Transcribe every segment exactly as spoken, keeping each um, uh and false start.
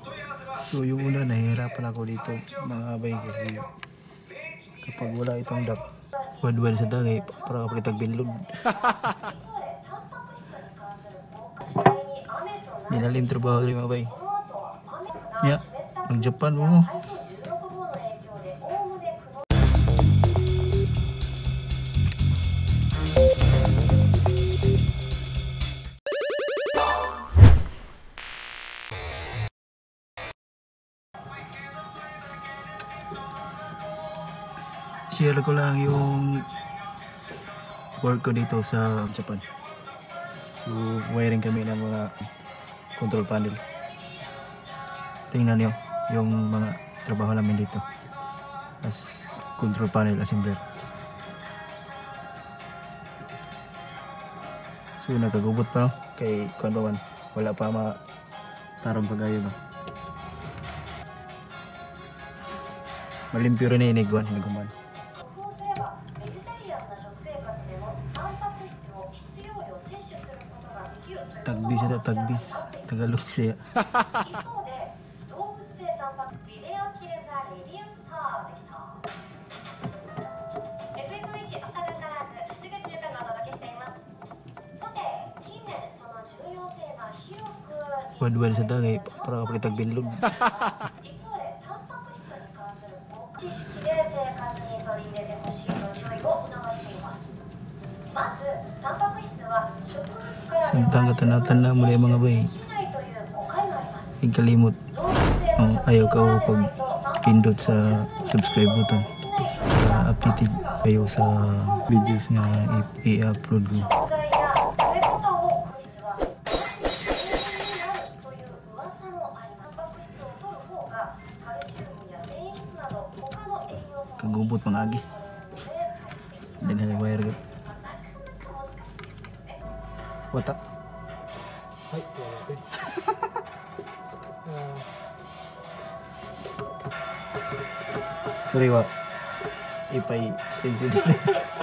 So yung una, nahihirapan ako dito mga bay kasi kapag wala itong duck, wadwal sa dagay para kapalitag binlod. Dinalim trabaho rin mga bay. Yeah, ang Japan mo. Share ko lang yung work ko dito sa Japan. So wiring kami ng mga control panel. Tingnan nyo yung mga trabaho namin dito as control panel assembler. So nagkagubot pa no? Kay Kuan wala pa ma tarong pagayo ba. Malimpyo rin na iniguan naguman. Tagbis ito, tagbis. Tagalog siya. Wadwal sa dagay para kapalitag binlod. Samtang katanaw-tanaw mo yung mga bay, ikalimot oh, ayaw ka pag pindot sa subscribe button para updated kayo sa videos nga i-upload ko. Kagubot mga agi dengan wire ko. Wata. Hai, terima kasih. Kuriwa. Ipay tensions na.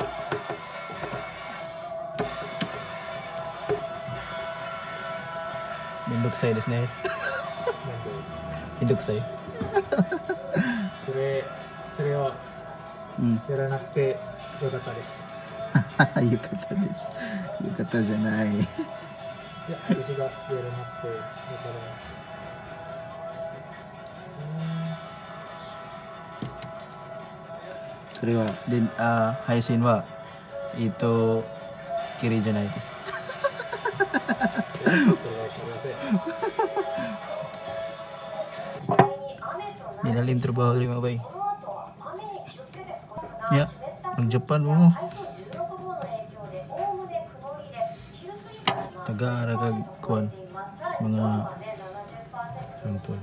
Minduksay desu ne. Minduksay. それ、それをやらなくてよかったです。 よかったです。よかったじゃない。 いや、私がやらなくてよかったです。 それは、で、あ、配信は、ito kiriじゃないです。 それはわかりません。 Dinalim trabaho rin mga bay. Yeah, ang Japan mo. Taga-aragag kuan mga sampol.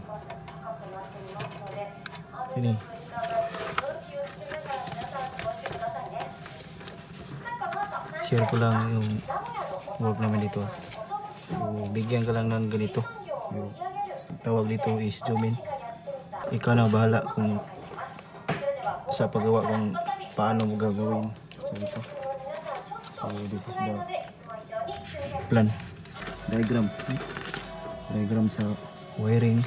Ini. Share ko lang yung work namin dito. So, bigyan ka lang ng ganito. Yung tawag dito is zoom in. Ikaw na bahala kung sa paggawa kung paano mo gagawin. So ito. So this is the plan. Diagram. Diagram sa wiring.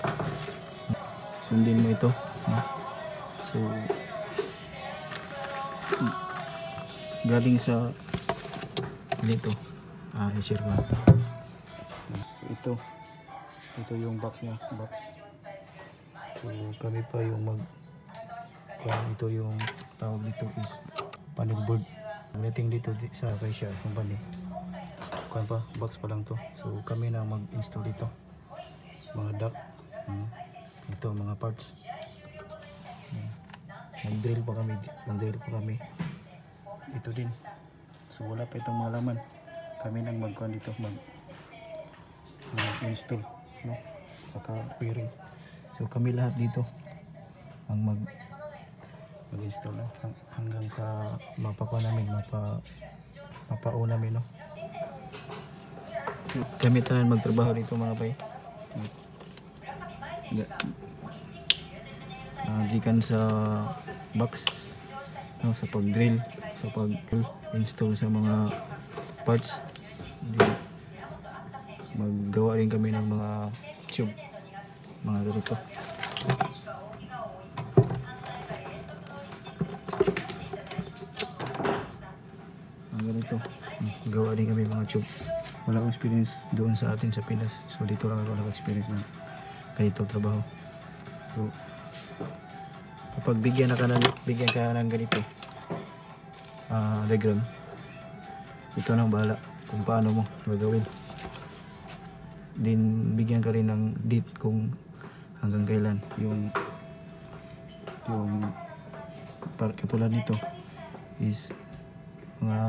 Sundin mo ito. So galing sa dito. Ah, i-share ko. So ito. Ito yung box niya. Box. So kami pa yung mag kung ito yung tawag dito is panel board. Meeting dito sa Acacia company. Kung pa box pa lang to. So kami na mag-install dito. Mga duct. Hmm. Ito mga parts. Hmm. Mag-drill pa kami, mag-drill pa kami. Ito din. So wala pa itong mga laman. Kami nang mag-kuhan dito mag mag-install, no? Saka wiring. So kami lahat dito ang mag mag-install no? Hanggang sa mapakuha namin, mapa mapao namin no. So, kami tanan magtrabaho dito mga bay. Uh, gikan sa box no, sa pag-drill, sa pag-install sa mga parts. Maggawa rin kami ng mga tube mga ganito. Mga ganito. Gawa din kami mga tube. Wala akong experience doon sa atin sa Pinas. So dito lang ako nag-experience ng ganito trabaho. So kapag bigyan na ka ng, bigyan ka ng ganito uh, diagram, ito nang bahala kung paano mo gagawin. Din bigyan ka rin ng date kung hanggang kailan yung yung par katulad nito is mga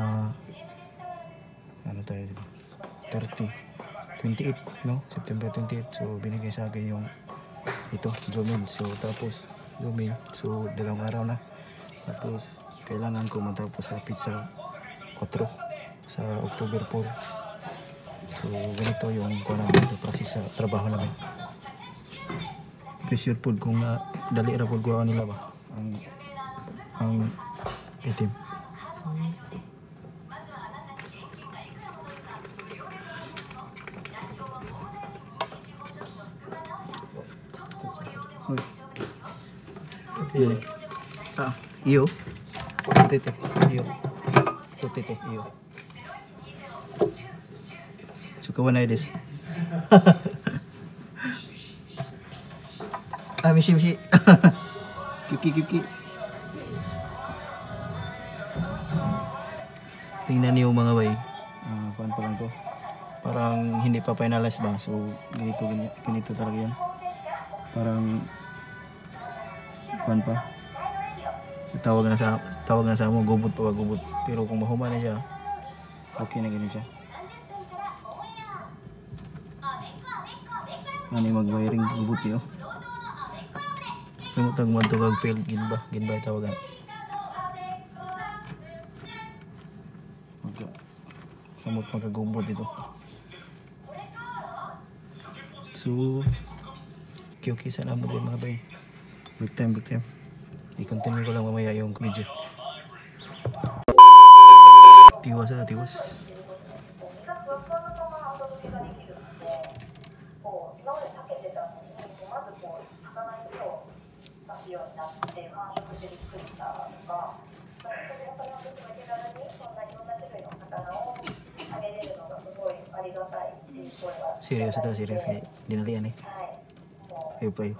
ano tayo dito thirty twenty-eight no September twenty-eight. So binigay sa akin yung ito zoom in. So tapos zoom in, so dalawang araw na. Tapos kailangan ko matapos sa pizza four sa October four. So ganito yung kuha namin ito process sa trabaho namin. Pressure food kung uh, dali ra pud kuha nila ba ang ang item. Uy. Yun. Ah, iyo. Tete, iyo. Tete, iyo. Suka na this. Ah, mishi mishi. Kiki kiki. Tingnan niyo mga bay. Ah, kuan pa lang to. Parang hindi pa finalize ba. So ganito ganito, ganito talaga 'yan. Parang kuan pa. So, tawag na sa tawag na sa mo gubot pa gubot. Pero kung mahuma na siya, okay na ganun siya. Ano mag-wiring gubot niyo? Sumutag mo ito kag-failed ginba, ginba tawagan. Magka samot magkagubot ito. So okay, okay, sana mo din mga bay. Break time, break time. I-continue ko lang mamaya yung video. Tiwas na, tiwas. Serius ito, serius. Dinalian eh. Ayo play.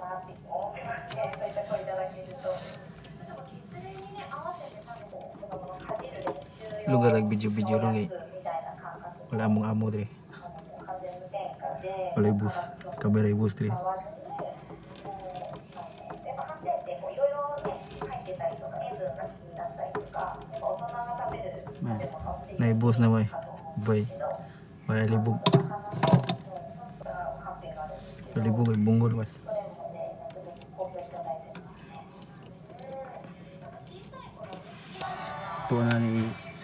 Lugar lagi video-video lang eh. Wala among amo dre. Wala bus, kamera bus dre. Nah, naik bus na may. Bay. Wala libog. Libog ay bunggol man. Ito na ni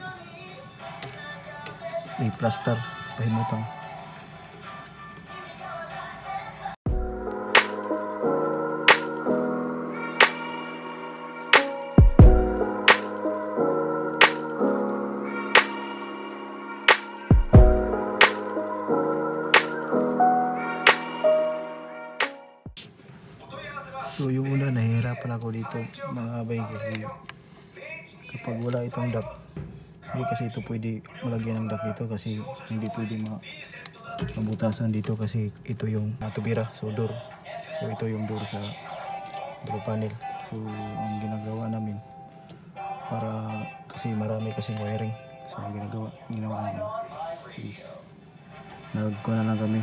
ni plaster pahimutang. So yung una, nahihirapan ako dito mga bay kasi kapag wala itong duct, hindi kasi ito pwede malagyan ng duct dito kasi hindi pwede ma mabutasan dito kasi ito yung natubira, so door. So ito yung door sa door panel. So ang ginagawa namin para kasi marami kasing wiring, so ang ginagawa ginawa namin is nagkuha na lang kami.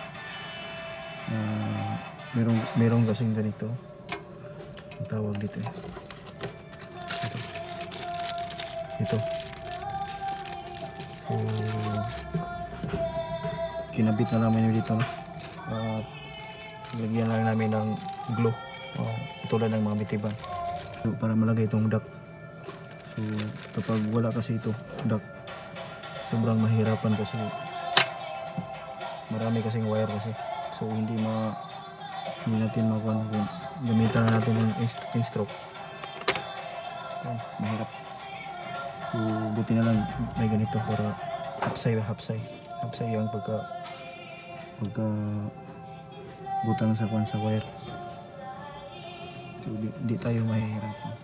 Uh, merong merong kasing ganito ang tawag dito eh. ito ito so kinabit na namin dito no? At lagyan lang namin ng glue uh, tulad ng mga bitiban so, para malagay itong duct. So kapag wala kasi ito duct, sobrang mahirapan kasi marami kasing wire kasi. So hindi ma hindi natin makuha kung gamitan na natin yung in-stroke. Yan, mahirap. So buti na lang may ganito para hapsay hapsay hapsay yung pagka pagka butang sa kwan sa wire. So di, di tayo mahihirapan.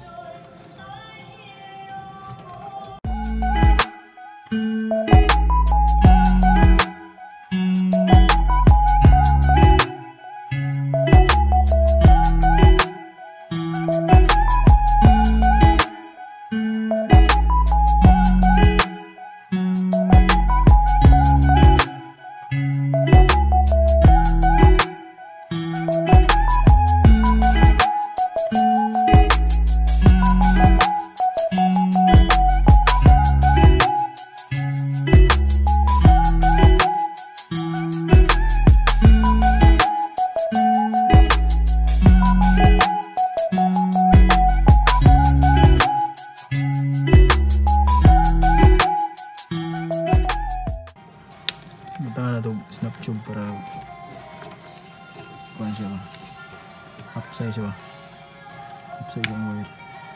Butang na ito snap tube para kuhan siya ba, upside siya ba, upside yung wire.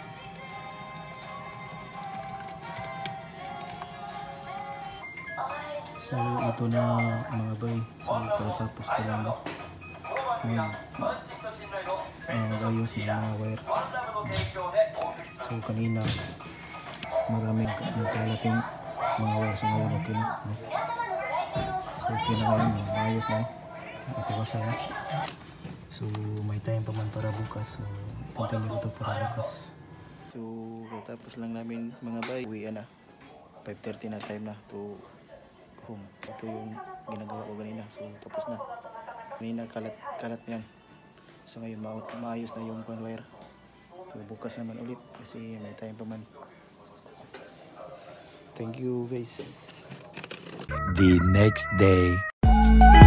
So ito na mga bay, so pagkatapos ko lang ngayon uh, mag-ayos ng mga wire. So kanina maraming nagkalat yung mga wire, so ngayon okay na, no? So okay na ngayon, maayos na, matiwasa na. So may time pa man para bukas, so i-continue ko ito para bukas. So katapos lang namin mga bay, uwi na, five thirty na time na to home. Ito yung ginagawa ko kanina, so tapos na. Kanina kalat, kalat yan. So ngayon ma maayos na yung pan wire. So bukas naman ulit kasi may time pa man. Thank you guys. The next day.